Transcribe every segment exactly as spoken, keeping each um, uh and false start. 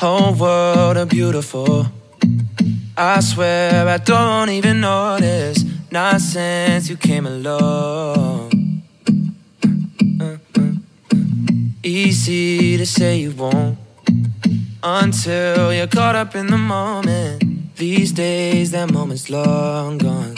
whole world are beautiful. I swear I don't even notice, not since you came along. Easy to say you won't, until you're caught up in the moment. These days that moment's long gone,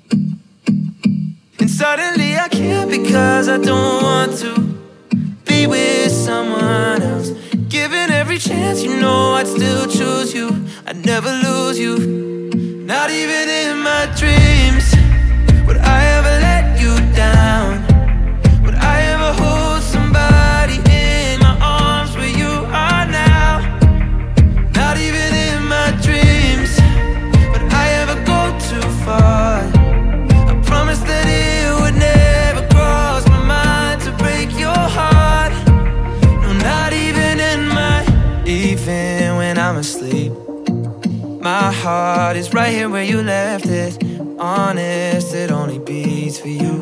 and suddenly I can't because I don't want to be with someone else. Given every chance, you know I'd still choose you. I'd never lose you, not even in my dreams. Would I ever let you down? Would I ever hold somebody in my arms where you are now? Not even in my dreams would I ever go too far. I promise that it would never cross my mind to break your heart. No, not even in my... Even when I'm asleep, my heart is right here where you left it. Honest, it only beats for you.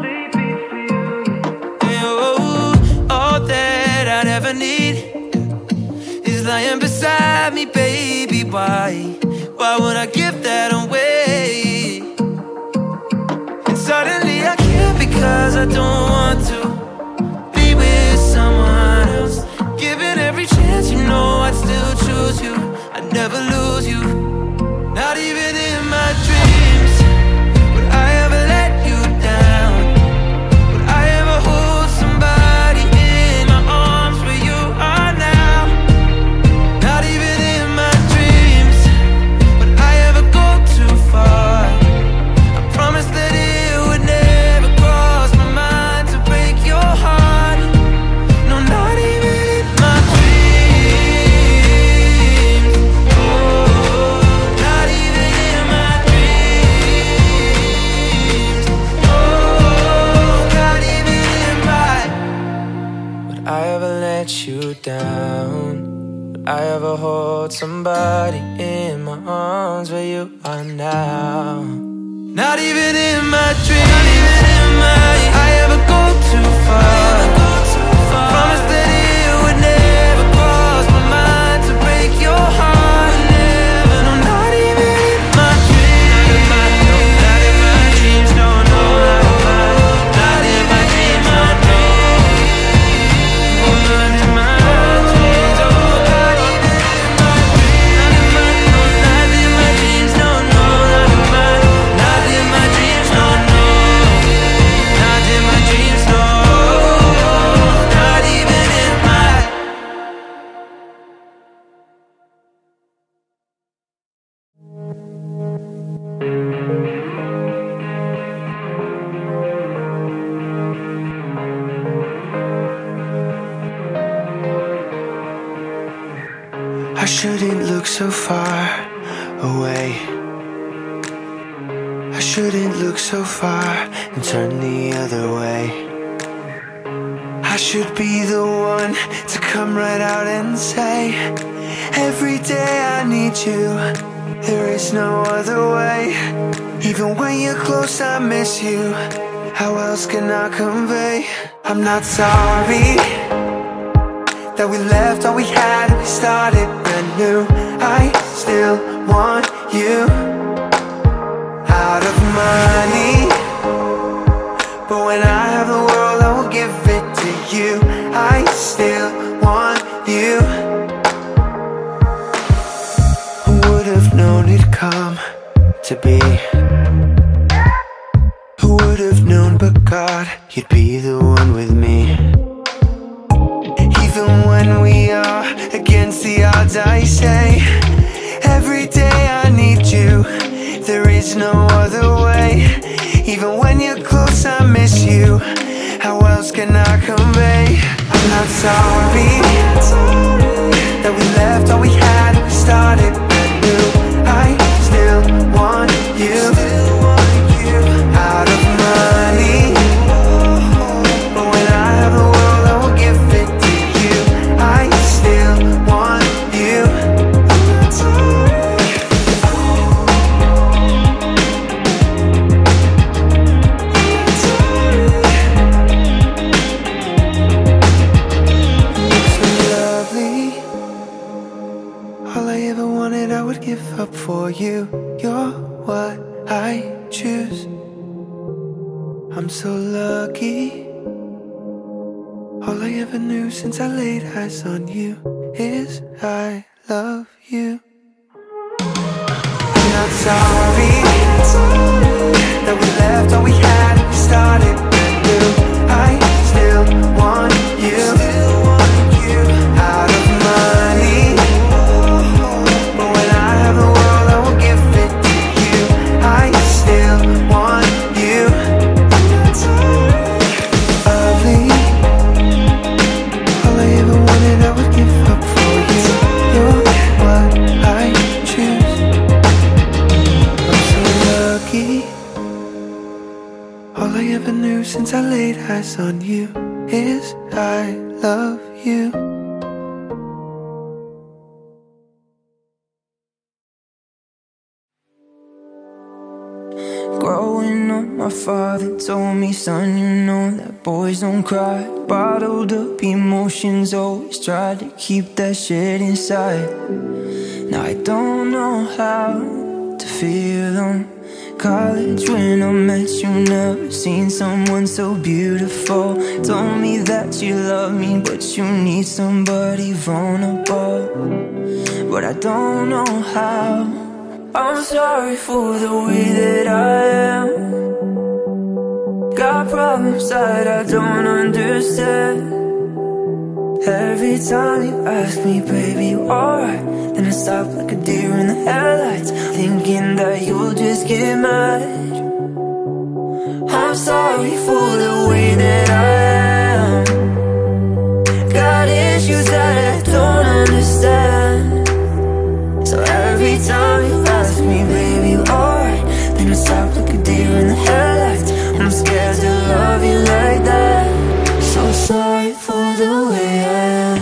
And oh, all that I'd ever need is lying beside me, baby. Why? Why would I give that away? And suddenly I can't because I don't want to be with someone else. Given every chance, you know I'd still choose you. I'd never lose you, not even in my dreams. Would I ever let you down? Would I ever hold somebody in my arms where you are now? Not even in my dreams would I ever go too far. I promise that it would never cross my mind to break your heart. No, not even in my dreams. Oh, not even in my dreams. Oh, not even in my... Would I ever let you down? Would I ever hold somebody in my arms where you are now? Not even in my dreams. Not even in my... I ever go too far. Promise that it would never cross my mind to break your heart. No, not even in my dreams. Not in my dreams, no, no, not in my... Not in my dreams, no, no. Oh, not in my dreams, oh, not even in my dreams. Not in my dreams, no, no, not in my... Not in my dreams, no, no. Not in my dreams, no. Not even in my... I shouldn't look so far away. I shouldn't look so far and turn the other way. I should be the one to come right out and say, every day I need you, there is no other way. Even when you're close I miss you, how else can I convey? I'm not sorry that we left all we had and we started brand new. I still want you. Out of money, but when I have the world I will give it to you. I still want you. Who would have known it'd come to be? Who would have known but God you'd be the one with me? Even when we are against the odds, I say, every day I need you, there is no other way. Even when you're close I miss you, how else can I convey? I'm not sorry that we left all we had and we started brand new. I still want you. Out of money, but when I have the world I will give it to you. I still want you. Looks so lovely give up for you. You're what I choose. I'm so lucky. All I ever knew since I laid eyes on you is I love you. I'm not sorry that we left all we had and we started new. I still want you, out of money, but when I have the world I will give it to you. I still want you. Lovely, all I ever wanted I would give up for you. You're what I choose. I'm so lucky. All I ever knew since I laid eyes on you is I love you. Growing up, my father told me, son, you know that boys don't cry. Bottled up emotions, always tried to keep that shit inside. Now I don't know how to feel them. College when I met you, never seen someone so beautiful. Told me that you love me, but you need somebody vulnerable. But I don't know how. I'm sorry for the way that I am. Got problems that I don't understand. Every time you ask me, baby, you alright? Then I stop like a deer in the headlights, thinking that you'll just get mad. I'm sorry for the way that I am. Got issues that I don't understand. So every time you ask me, baby, you alright? Then I stop like a deer in the headlights. I'm scared to love you like that. So sorry for the way I am.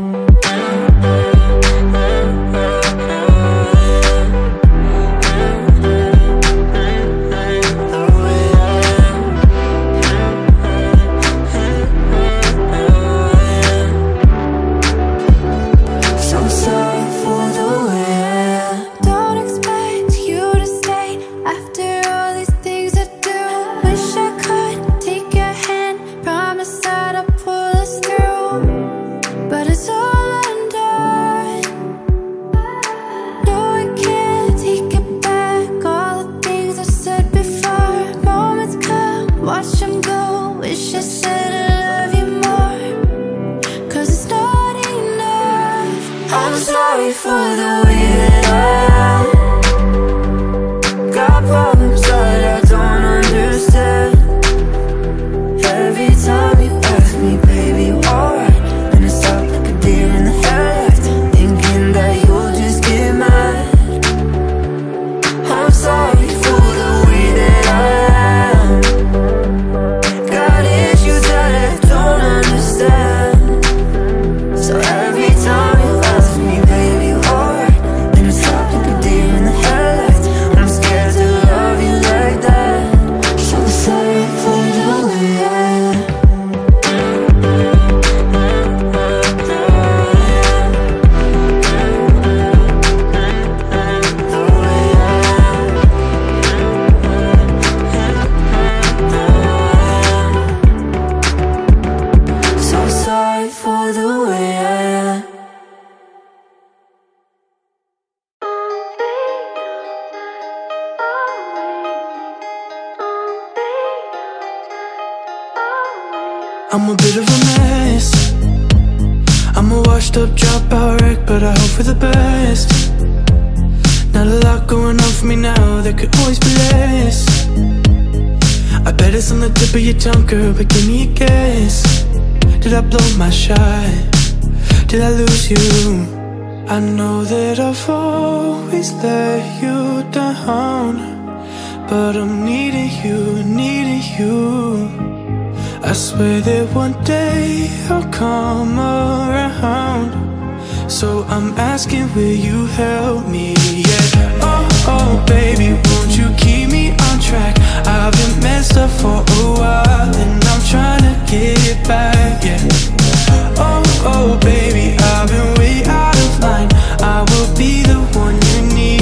I'm a bit of a mess. I'm a washed up dropout wreck, but I hope for the best. Not a lot going on for me now, there could always be less. I bet it's on the tip of your tongue, girl, but give me a guess. Did I blow my shot? Did I lose you? I know that I've always let you down, but I'm needing you, needing you. I swear that one day I'll come around, so I'm asking, will you help me? Yeah. Oh, oh, baby, won't you keep me on track? I've been messed up for a while and I'm trying to get it back, yeah. Oh, oh, baby, I've been way out of line. I will be the one you need.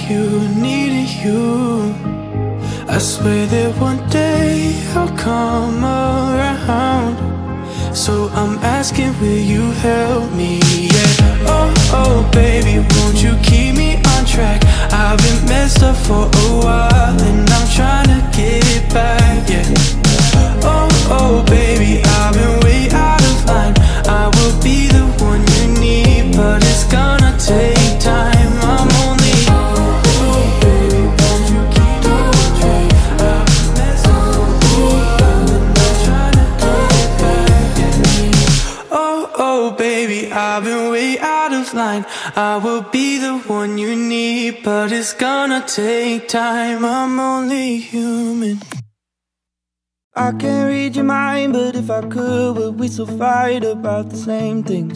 you, needed you. I swear that one day I'll come around. So I'm asking, will you help me? Yeah. Oh, oh, baby, won't you keep me on track? I've been messed up for a while and I'm trying to get it back, yeah. Oh, oh, baby, I've been way out of line. I will be the one you need, but it's gonna take time. I'm only oh, baby, won't you keep me on track? I've been messed up for a while and I'm trying to get it back, yeah. Oh, oh, baby, I've been way out of line. I will be the one you need, but it's gonna take time. I'm only human. I can't read your mind, but if I could, would we still fight about the same things?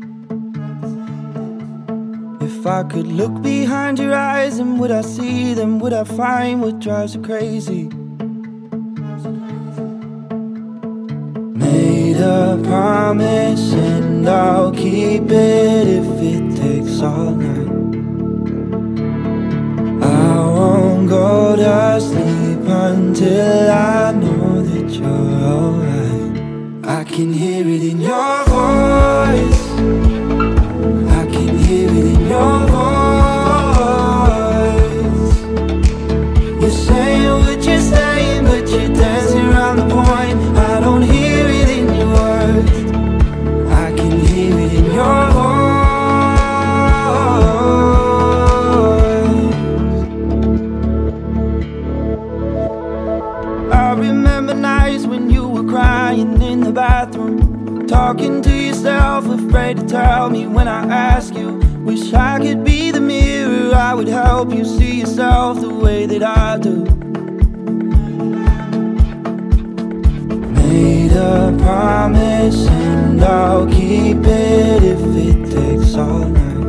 If I could look behind your eyes, and would I see them? Would I find what drives you crazy? Made a promise and I'll keep it if it takes all night. I won't go to sleep until I know that you're alright. I can hear it in your voice. I can hear it in your voice. You're saying what you're saying, but you're dancing around the point. I don't hear it in your words. I can hear it in your voice. I remember nights when you were crying in the bathroom, talking to yourself, afraid to tell me when I ask you. Wish I could be the mirror, I would help you see yourself the way that I do. Made a promise and I'll keep it if it takes all night.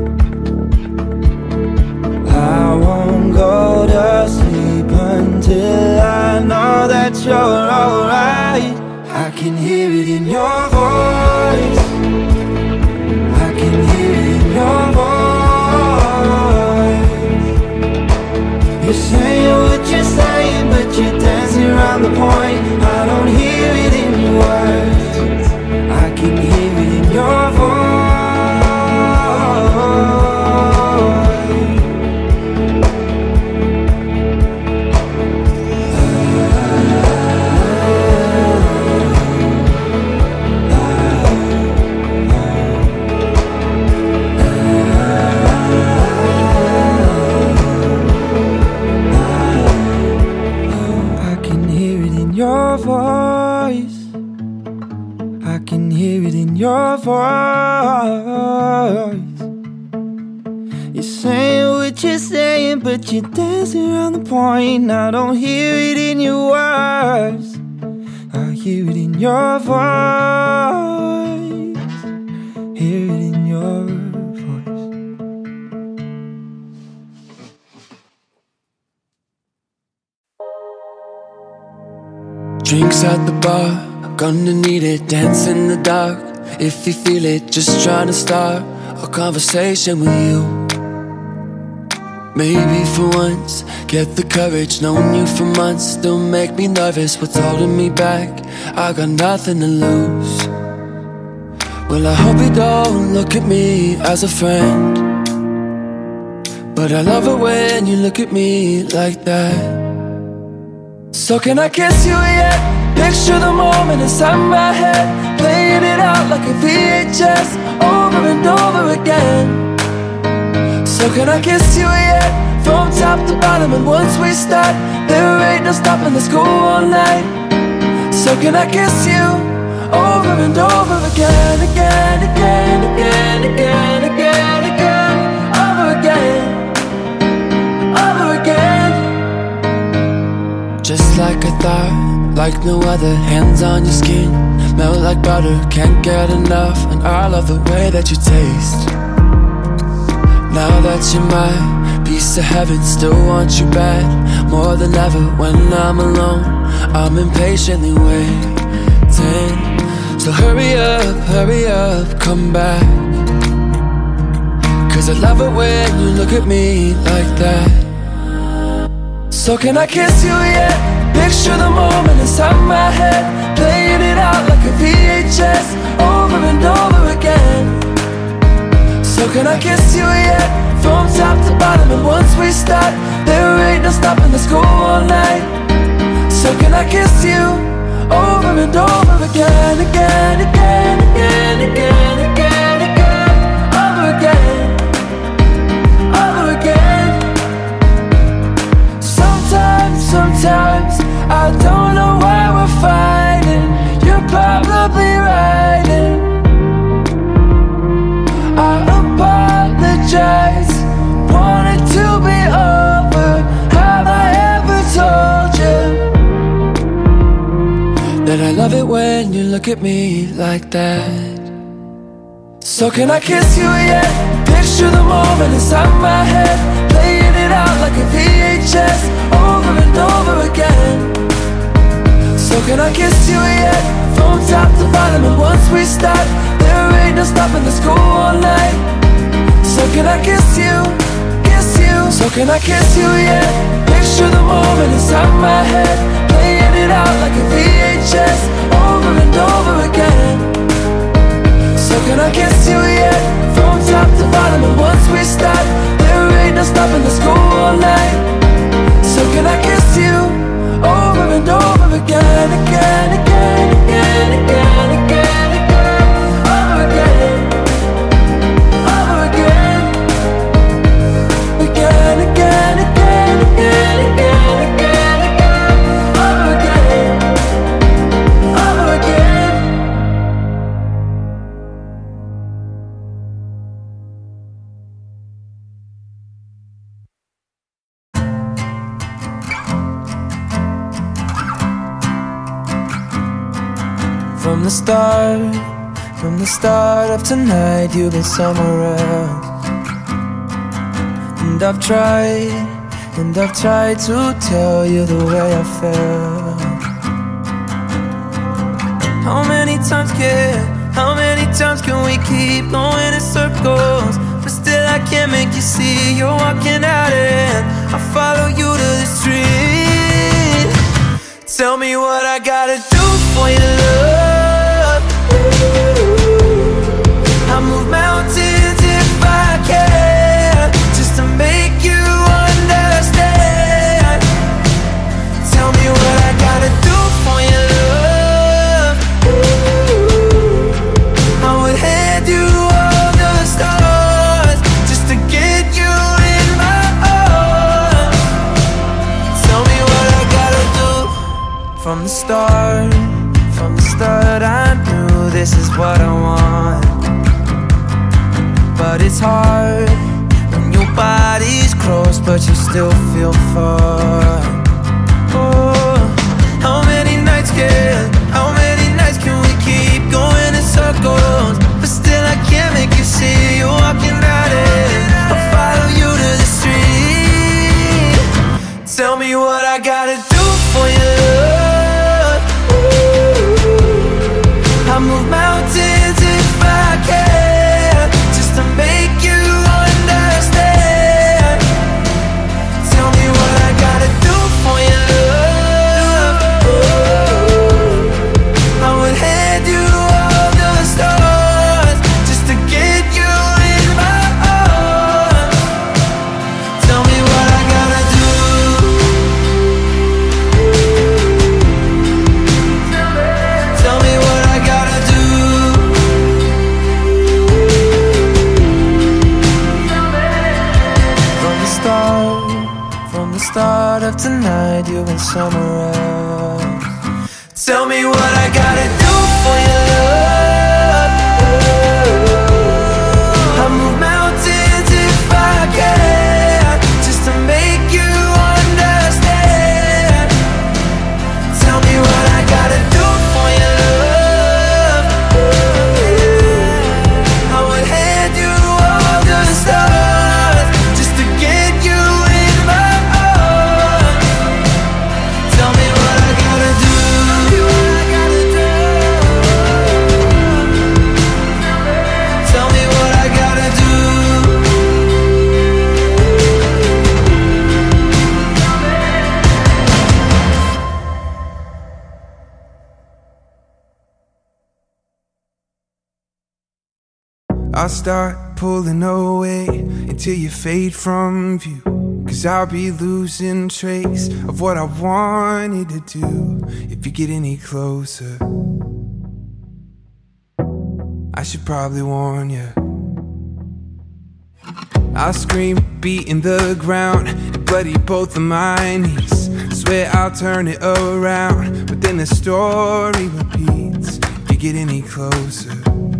I won't go to sleep until I know that you're alright. I can hear it in your voice. I can hear it in your voice. You're saying what you're saying, but you're dancing around the point. I don't hear it in your words. I can hear it in your voice. Your voice, I can hear it in your voice. You're saying what you're saying, but you're dancing around the point. I don't hear it in your words. I hear it in your voice. Hear it in your voice. Drinks at the bar, gonna need it. Dance in the dark, if you feel it. Just trying to start a conversation with you. Maybe for once, get the courage. Known you for months, still make me nervous. What's holding me back? I got nothing to lose. Well, I hope you don't look at me as a friend, but I love it when you look at me like that. So can I kiss you yet? Picture the moment inside my head, playing it out like a V H S, over and over again. So can I kiss you yet? From top to bottom, and once we start, there ain't no stopping, let's go all night. So can I kiss you over and over again, again, again, again, again, again, again, over again, over again. Just like I thought, like no other. Hands on your skin, melt like butter. Can't get enough, and I love the way that you taste. Now that you're my piece of heaven, still want you bad, more than ever. When I'm alone, I'm impatiently waiting. So hurry up, hurry up, come back, 'cause I love it when you look at me like that. So can I kiss you yet? Picture the moment inside my head, playing it out like a V H S, over and over again. So can I kiss you yet? From top to bottom, and once we start, there ain't no stopping, let's go all night. So can I kiss you over and over again, again, again, again, again, again, again, over again, over again. Sometimes, sometimes I don't know why we're fighting. You're probably right. I apologize, want it to be over. Have I ever told you that I love it when you look at me like that? So can I kiss you yet? Picture the moment inside my head, playing it out like a V H S, over and over again. So can I kiss you yet? From top to bottom, and once we start, there ain't no stopping, let's go all night. So can I kiss you, kiss you? So can I kiss you yet? Picture the moment inside my head, playing it out like a V H S, over and over again. So can I kiss you yet? From top to bottom, and once we start, there ain't no stopping, let's go all night. So can I kiss you over and over again, again, again, again, again, again, again, over again, over again, again, again, again, again, again, again, again, over again, over again. From the start, from the start of tonight, you've been somewhere else. And I've tried, and I've tried to tell you the way I felt. How many times can, how many times can we keep going in circles? But still I can't make you see you're walking out and I follow you to the street. Tell me what I gotta do for your love. I move mountains if I can, just to make you understand. Tell me what I gotta do for your love. I would hand you all the stars just to get you in my arms. Tell me what I gotta do. From the start, from the start I knew this is what I want. But it's hard when your body's close but you still feel far. Oh, how many nights can, how many nights can we keep going in circles? But still I can't make you see you're walking out and I'll follow you to the street. Tell me what I gotta do for your love. I move mountains if I can, just to make you understand. Tell me what I gotta do for your love. I would hand you all the stars just to get you in my arms. Tell me what I gotta do. Tell me what I gotta do. From the start, from the start of tonight, you've been somewhere else. Tell me what I gotta do for your love. I move mountains if I can, just to make you understand. Tell me what I gotta do for your love. I would hand you all the stars just to get you in my arms. Tell me what I gotta do. I'll start pulling away until you fade from view. Cause I'll be losing trace of what I wanted to do if you get any closer. I should probably warn you. I'll scream, beating the ground, and bloody both of my knees. Swear I'll turn it around, but then the story repeats if you get any closer.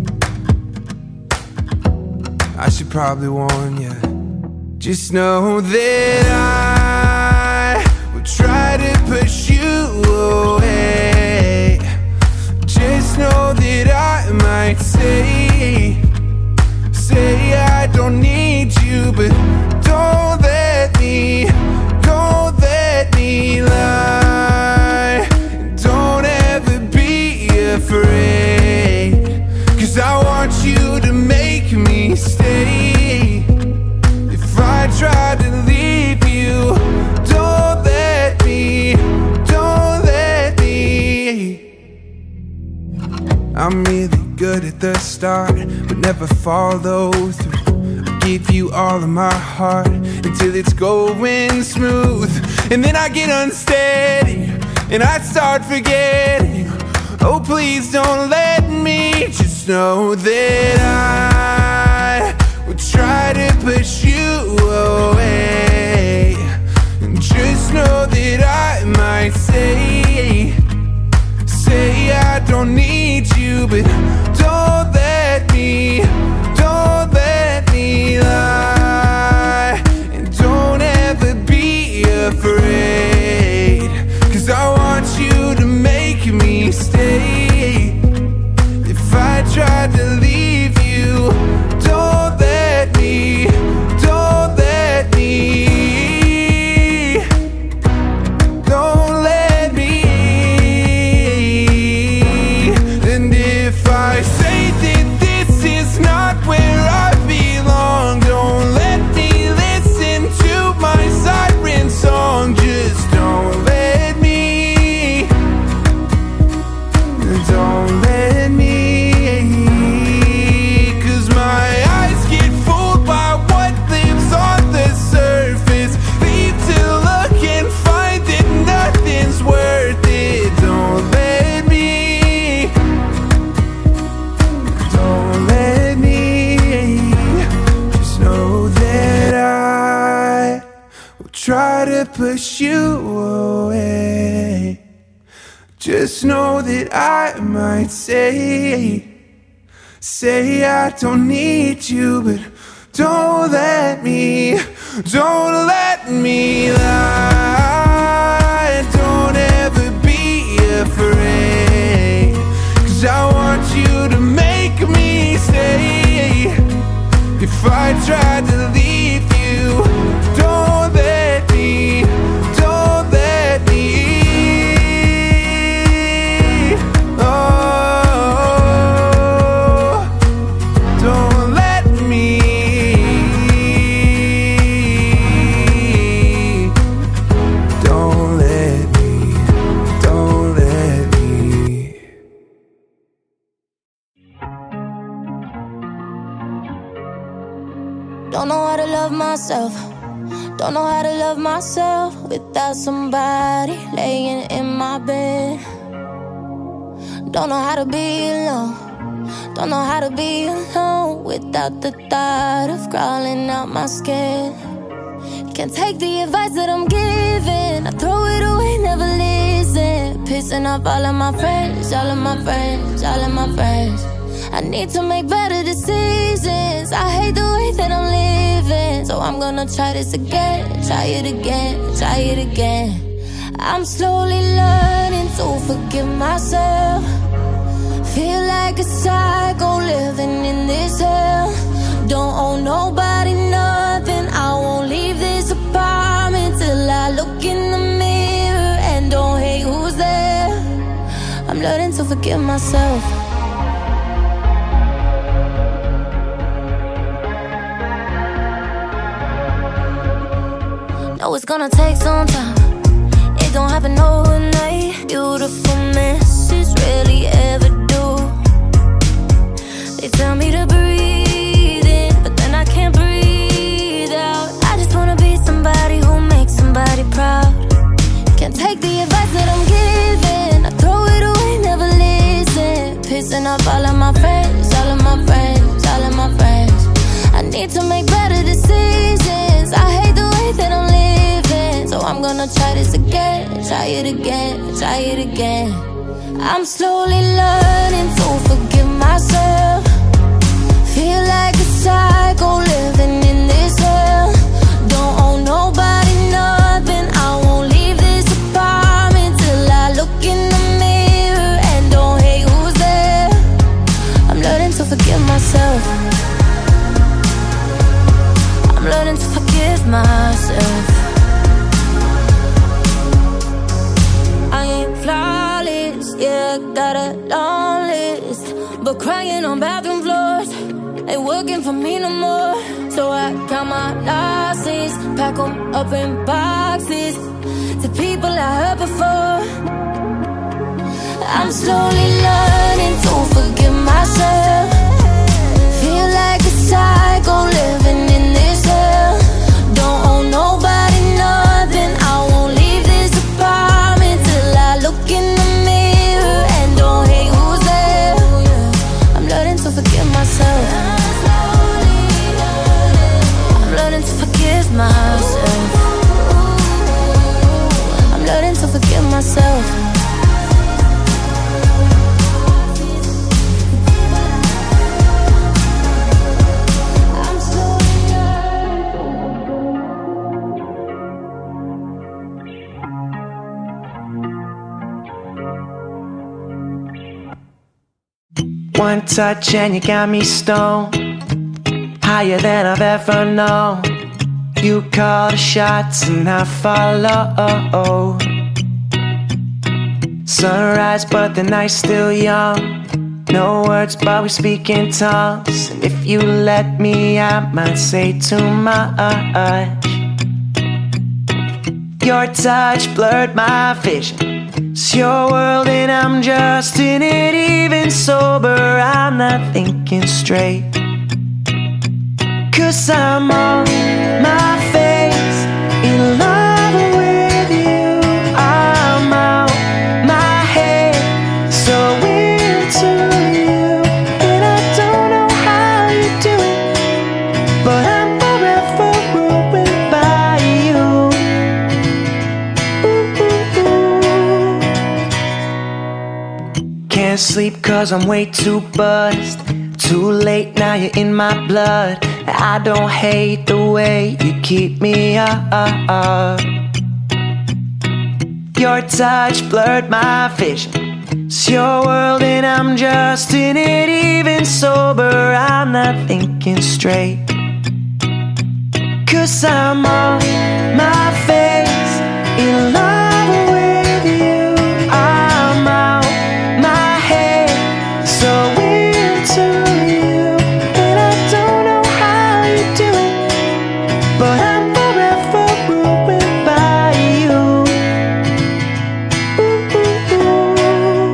I should probably warn you. Just know that I will try to push you away. Just know that I might say, say I don't need you, but don't let me, don't let me lie. Don't ever be afraid, cause I want you to make me stay. If I try to leave you, don't let me, don't let me. I'm really good at the start, but never follow through. I give you all of my heart until it's going smooth, and then I get unsteady and I start forgetting. Oh, please don't let me. Just know that I will try to push you away, and just know that I might say, say I don't need you, but don't let me, don't let me lie. And don't ever be afraid, cause I want you to make me stay. If I tried to leave you, don't let me, don't let me, don't let me. And if I say that this is not where I belong, don't let me listen to my siren song. Just don't let me, don't let me. Cause my eyes get fooled by what lives on the surface. Leave to look and find that nothing's worth it. Don't let me, don't let me. Just know that I will try to push you away. Just know that I might say, say I don't need you, but don't let me, don't let me lie. Don't ever be afraid, cause I want you to make me stay. If I tried to leave you, don't let me, don't let me. Don't know how to love myself. Don't know how to love myself without somebody laying in my bed. Don't know how to be alone. Don't know how to be alone without the thought of crawling out my skin. Can't take the advice that I'm giving. I throw it away, never listen. Pissing off all of my friends, all of my friends, all of my friends. I need to make better decisions. I hate the way that I'm living, so I'm gonna try this again, try it again, try it again. I'm slowly learning to forgive myself. Feel like a psycho living in this hell. Don't owe nobody nothing. I won't leave this apartment till I look in the mirror and don't hate who's there. I'm learning to forgive myself. Know it's gonna take some time. It don't happen overnight. Beautiful messes rarely ever do. They tell me to breathe, I'm gonna try this again, try it again, try it again. I'm slowly learning to forgive myself. Feel like a psycho living in this hell. Don't owe nobody nothing. I won't leave this apartment till I look in the mirror and don't hate who's there. I'm learning to forgive myself. I'm learning to forgive myself. I ain't flawless, yeah, got a long list, but crying on bathroom floors ain't working for me no more. So I count my losses, pack them up in boxes to people I hurt before. I'm slowly learning to forgive myself. Feel like a psycho living in this hell. Don't owe nobody nothing. I won't leave this apartment till I look in the mirror and don't hate who's there. I'm learning to forgive myself. I'm learning to forgive myself. I'm learning to forgive myself. One touch and you got me stoned, higher than I've ever known. You call the shots and I follow. Sunrise but the night's still young. No words but we speak in tongues. And if you let me I might say too much. Your touch blurred my vision. It's your world and I'm just in it. Even sober I'm not thinking straight. Cause I'm on my face in love with you. I'm out my head, so into you. And I don't know how you do it, but I'm forever ruined by you. Ooh, ooh, ooh. Can't sleep cause I'm way too buzzed. Too late now you're in my blood. I don't hate the way you keep me up. Your touch blurred my vision. It's your world and I'm just in it. Even sober I'm not thinking straight. Cause I'm on my face in love with you. I'm out my head, so into you. And I don't know how you do it, but I'm forever ruined by you. Ooh, ooh, ooh.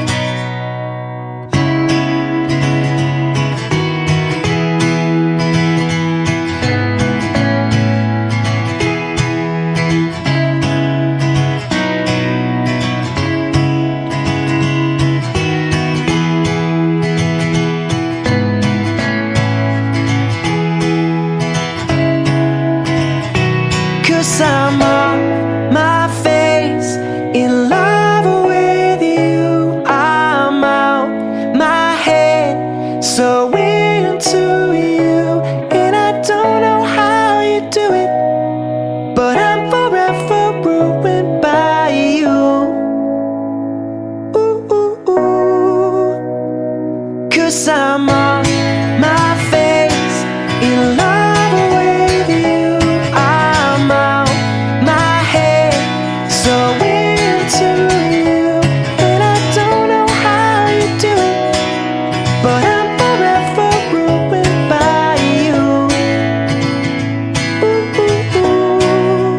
Cause I'm on my face in love with you. I'm out my head, so into you. And I don't know how you do it, but I'm forever ruined by you. Ooh, ooh, ooh. Cause I'm on my face in love with you. I'm out my head, so into you. And I don't know how you do it, but I'm forever ruined by you. Ooh, ooh, ooh.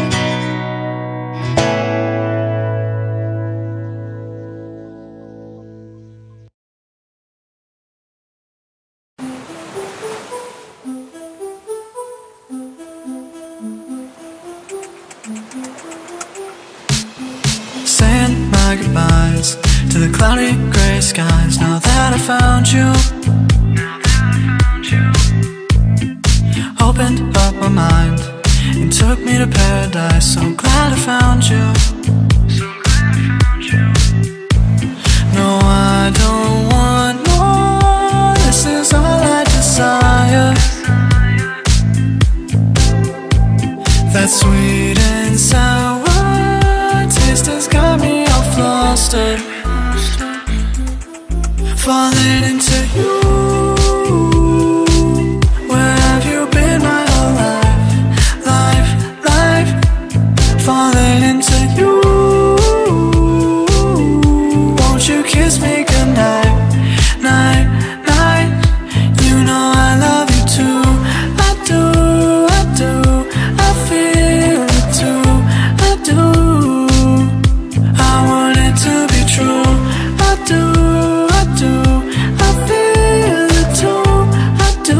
Saying my goodbyes to the cloudy gray skies. Now that I found you, opened up my mind and took me to paradise. So glad I found you. No, I don't want more. This is all I desire. That sweet and sour taste has got me all flustered. Falling into you. Where have you been my whole life? Life, life. Falling into you. Won't you kiss me goodnight? Night, night. You know I love you too. I do, I do. I feel it too. I do. I want it to be true. I do. I feel it too, I do.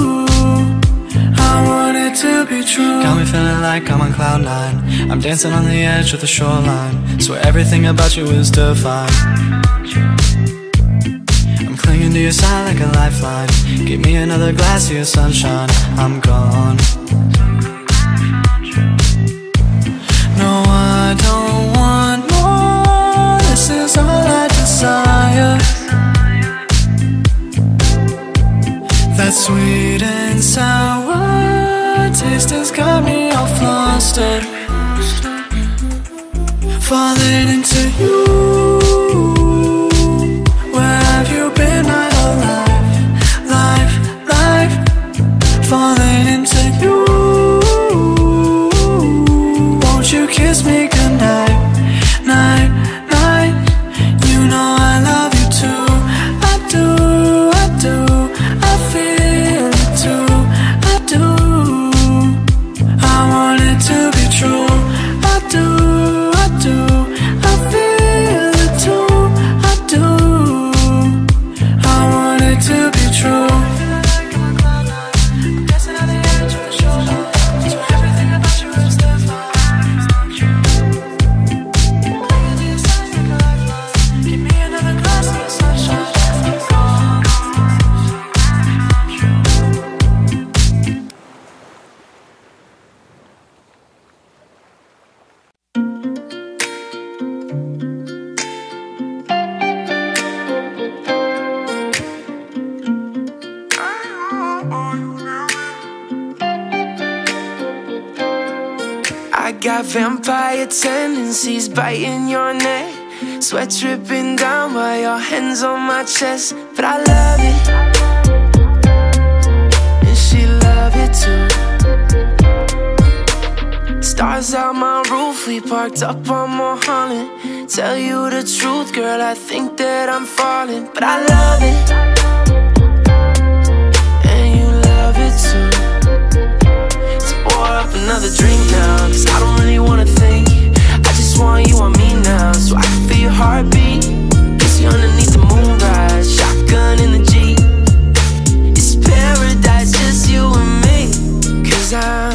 I want it to be true. Got me feeling like I'm on cloud nine. I'm dancing on the edge of the shoreline. Swear everything about you is divine. I'm clinging to your side like a lifeline. Give me another glass of your sunshine. I'm gone. No, I don't want more. This is all I desire. That sweet and sour taste has got me all flustered. Falling into you. Where have you been my whole life? Life, life. Falling into you. Won't you kiss me goodnight? Night, night. You know I love you too. I do, I do. I feel it too, I do. I want it to be true. I do, I do. I feel it too, I do. I want it to be true. I'm dancing on the edge of the shoreline. So everything about you is divine. Clinging to your side like a lifeline. Give me another glass of your sunshine. I got vampire tendencies biting your neck. Sweat dripping down while your hands on my chest. But I love it, and she love it too. Stars out my roof, we parked up on Mulholland. Tell you the truth, girl, I think that I'm falling. But I love it, and you love it too. Pour up another drink now, cause I don't really wanna think. I just want you on me now, so I can feel your heartbeat. Kiss you underneath the moonrise, shotgun in the Jeep. It's paradise, just you and me. Cause I'm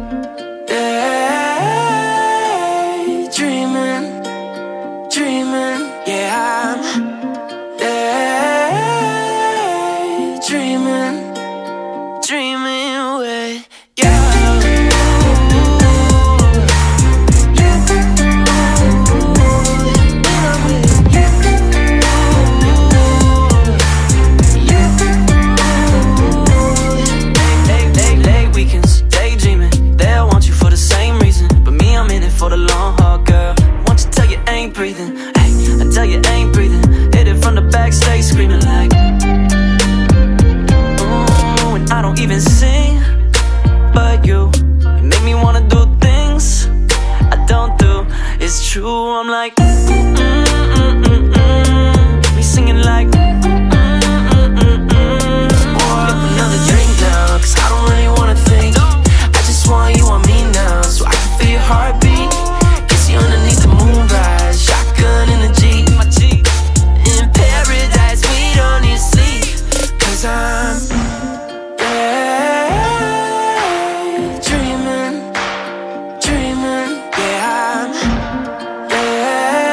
daydreaming, dreaming. Yeah, I'm daydreaming, dreaming with you. For the long haul, girl. Won't you tell you ain't breathing? Hey, I tell you ain't breathing. Hit it from the back, stay screaming like. Ooh, and I don't even sing, but you, you make me wanna do things I don't do. It's true, I'm like. Mm, mm, mm, mm, mm. Me singing like. Mm, mm, mm, mm, mm. Pour up another drink now, cause I don't really wanna think. I just want you on me now, so I can feel your heartbeat. Underneath the moonrise, shotgun in the Jeep. In paradise, we don't need sleep. Cause I'm daydreaming, dreaming. Yeah, I'm daydreaming.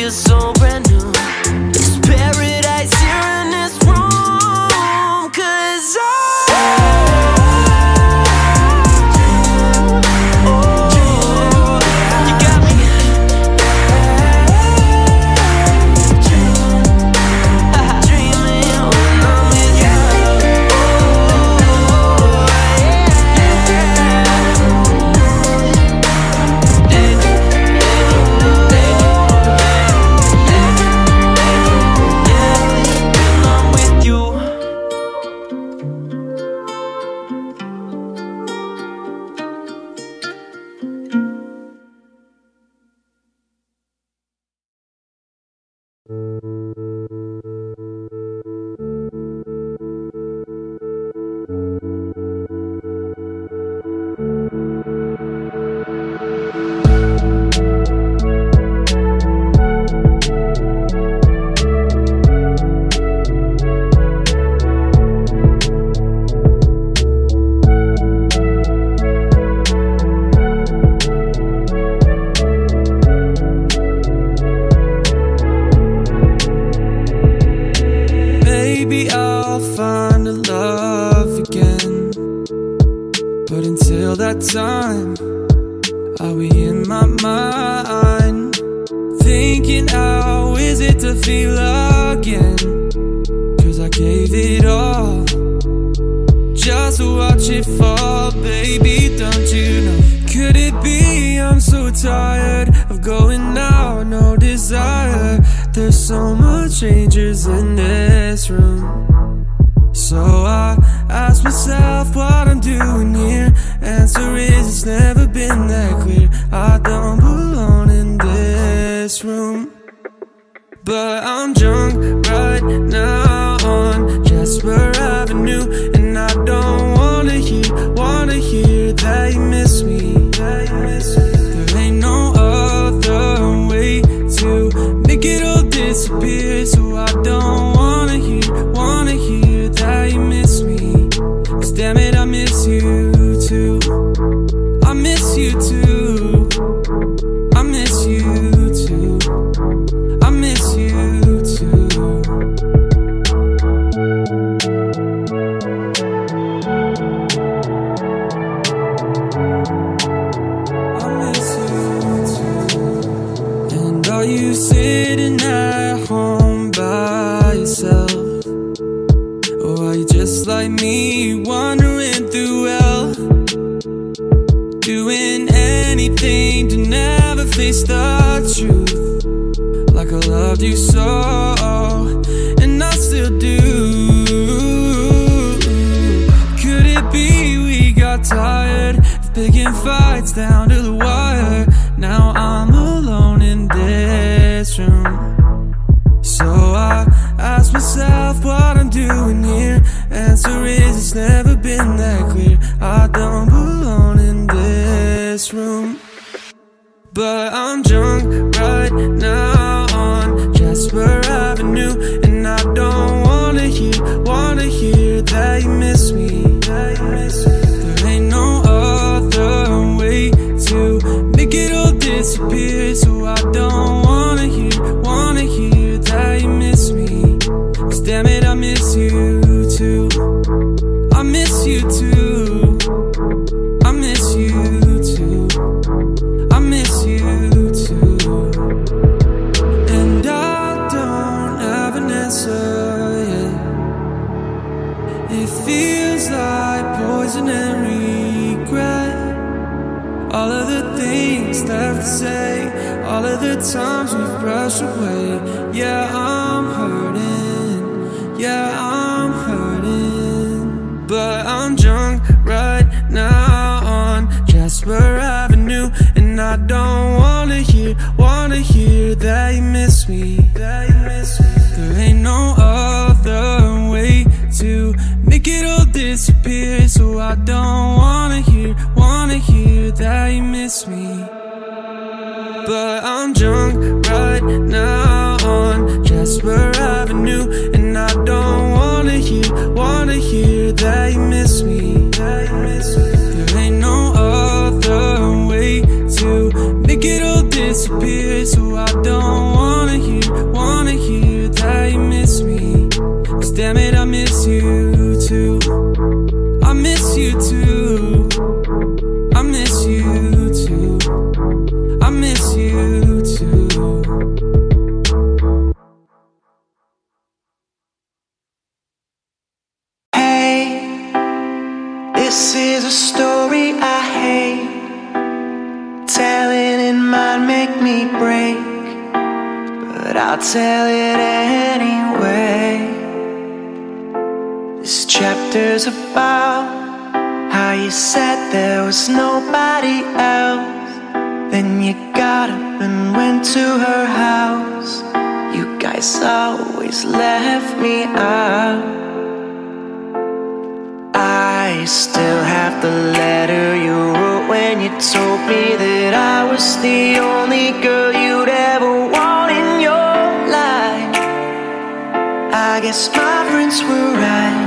feels so brand new. It's paradise here in this room. Cause I time, are we in my mind? Thinking how is it to feel again? Cause I gave it all just to watch it fall, baby, don't you know? Could it be I'm so tired of going out, no desire? There's so much strangers in this room. So I ask myself what I'm doing here. Answer is it's never been that clear. I don't belong in this room. But I'm drunk right now on Jasper Avenue, and I don't wanna hear, wanna hear that you miss me, that you miss me. There ain't no other way to make it all disappear. So I don't wanna hear, wanna hear that you miss me. Cause damn it, I miss you too. I miss you too. I miss you too. I miss you too. I miss you too. And are you sitting at home by yourself? Or are you just like me, wandering through hell? Doing anything to never face the truth. Like I loved you so, and I still do. Could it be we got tired of picking fights down to the wire? Now I'm alone in this room. So I ask myself what I'm doing here. Answer is it's never been that clear. I don't belong in this room. But I'm drunk right now on Jasper Avenue, and I don't wanna hear, wanna hear that you miss me, that you miss me. There ain't no other way to make it all disappear. So I don't wanna hear, wanna hear that you miss me. Cause damn it, I miss you too. I miss you too. I miss you too. I miss you too. And I don't have an answer yet. It feels like poison and regret. All of the things left to say, all of the times we've brushed away. Yeah, I'm hurting. Yeah, I'm hurting. But I'm drunk right now on Jasper Avenue, and I don't wanna hear, wanna hear that you miss me, that you miss me. There ain't no other way to make it all disappear. So I don't wanna hear, wanna hear that you miss me. But I'm drunk right now on Jasper Avenue, and I don't wanna hear, wanna hear that you miss me, that you miss me. There ain't no other way to make it all disappear. So I don't wanna I'll tell it anyway. This chapter's about how you said there was nobody else. Then you got up and went to her house. You guys always left me out. I still have the letter you wrote when you told me that I was the only girl you'd ever want in your life. I guess my friends were right.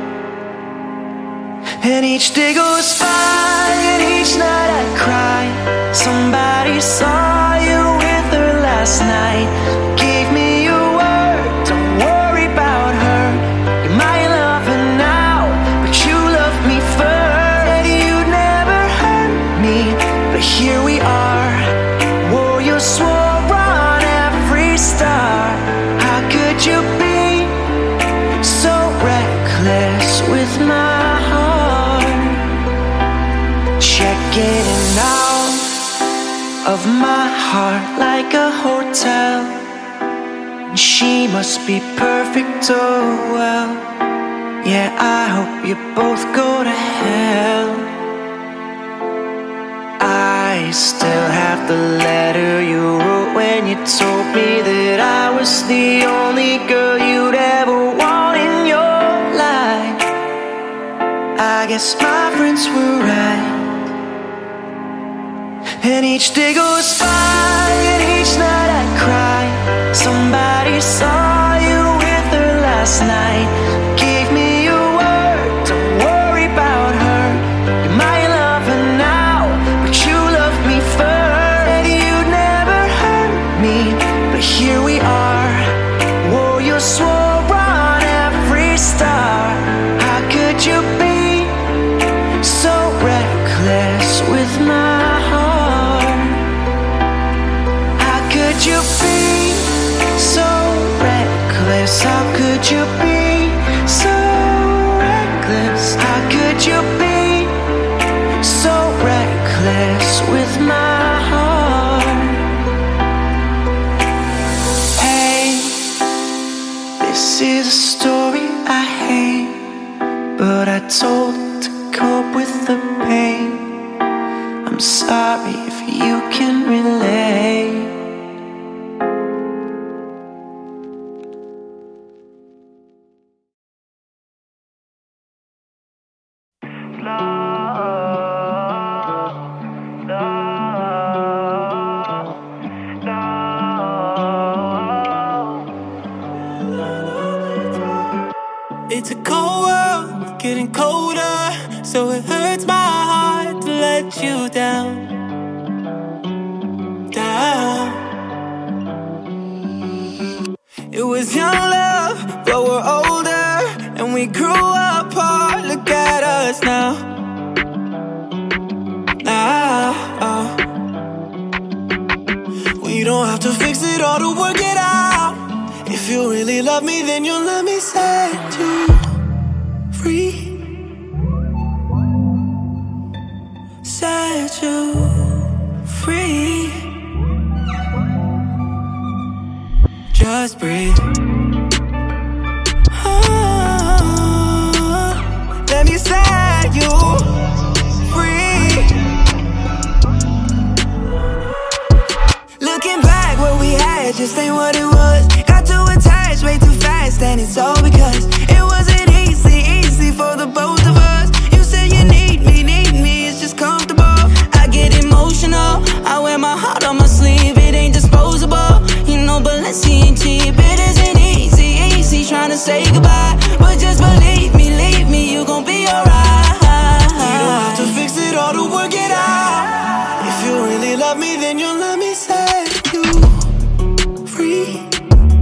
And each day goes by and each night I cry. Somebody saw you with her last night. Gave me your word, don't worry about her. You might love her now, but you loved me first. Said you'd never hurt me, but here we are. Wore your swore on every star. How could you be so reckless with my heart? Checking in out of my heart like a hotel. She must be perfect, oh well. Yeah, I hope you both go to hell. I still have the letter you wrote when you told me that I was the only girl you'd ever want in your life. I guess my friends were right. And each day goes by and each night I cry. Somebody saw you with her last night. Gave me your word, don't worry about her. You might love her now, but you loved me first. Said you'd never hurt me, but here we are. Wore your swore on every star. How could you be so reckless with my heart? How could you be so reckless? How could you be so reckless? How could you be so reckless with my heart? Hey, this is a story I hate, but I told to cope with the pain. I'm sorry if you can relate. It's a cold world, getting colder, so it hurts my heart to let you down, down. It was young love, but we're older, and we grew apart. Look at us now, now. Oh. We don't have to fix it all to work it out. If you really love me, then you'll let me set you free. Set you free. Just breathe. Oh, let me set you free. Looking back, what we had just ain't what it was. Got too attached way too fast, and it's all because it wasn't easy, easy for the both of us. You say you need me, need me, it's just comfortable. I get emotional, I wear my heart on my sleeve. It ain't disposable, you know, but let's see ain't cheap. It isn't easy, easy trying to say goodbye, but just believe me, leave me, you gon' be alright. You don't have to fix it all to work it out. If you really love me, then you'll let me set you free.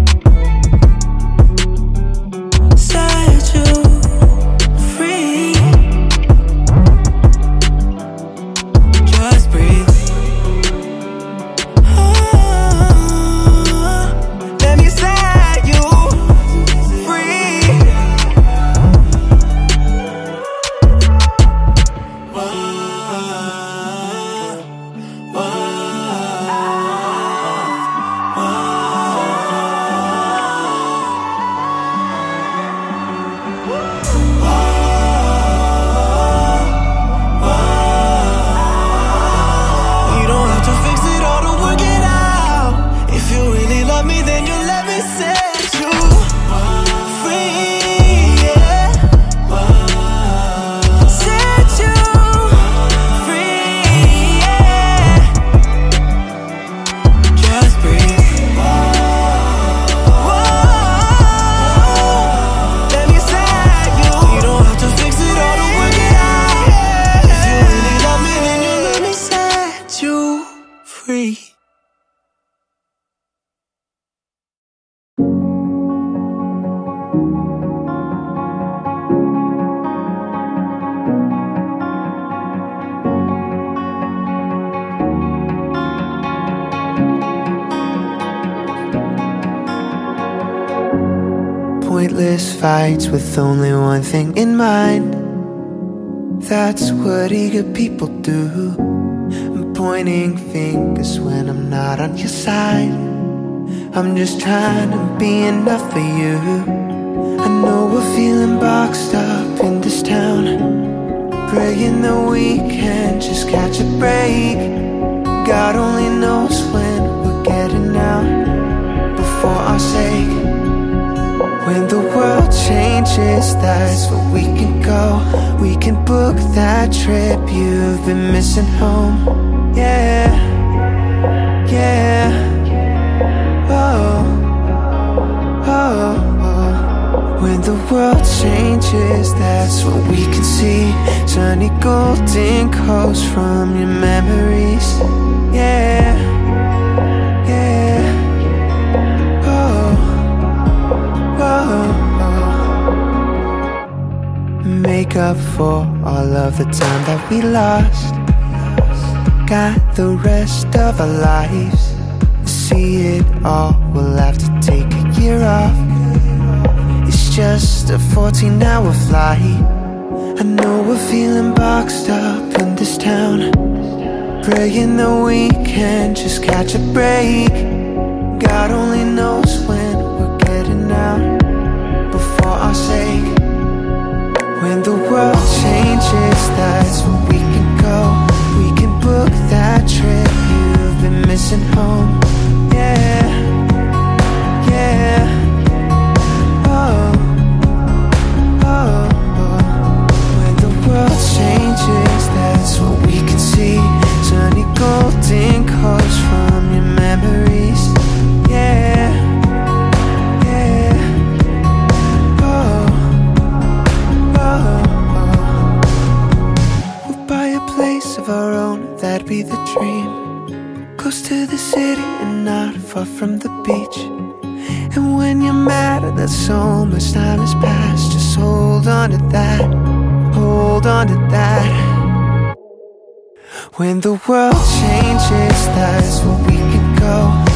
pointless fights with only one thing in mind. That's what eager people do. I'm pointing fingers when I'm not on your side. I'm just trying to be enough for you. I know we're feeling boxed up in this town, praying that we can just catch a break. God only knows when we're getting out before our sake. When the world changes, that's where we can go. We can book that trip you've been missing home. Yeah, yeah. Oh, oh, oh. When the world changes, that's what we can see. Sunny golden coast from your memories. Yeah, yeah. Oh, oh, oh. Make up for all of the time that we lost. Got the rest of our lives. See it all, we'll have to take a year off. It's just a fourteen hour flight. I know we're feeling boxed up in this town, praying that we can just catch a break. God only knows when we're getting out before our sake. When the world changes, that's where we can go. We can book that trip you've been missing home. Yeah, yeah. Oh, oh, oh. When the world changes, that's what we can see. Sunny golden coast from your memories. Yeah, yeah. Oh, oh, oh. We'll buy a place of our own, that'd be the dream. Close to the city and not far from the beach. And when you're mad that so much time has passed, just hold on to that, hold on to that. When the world changes, that's where we can go.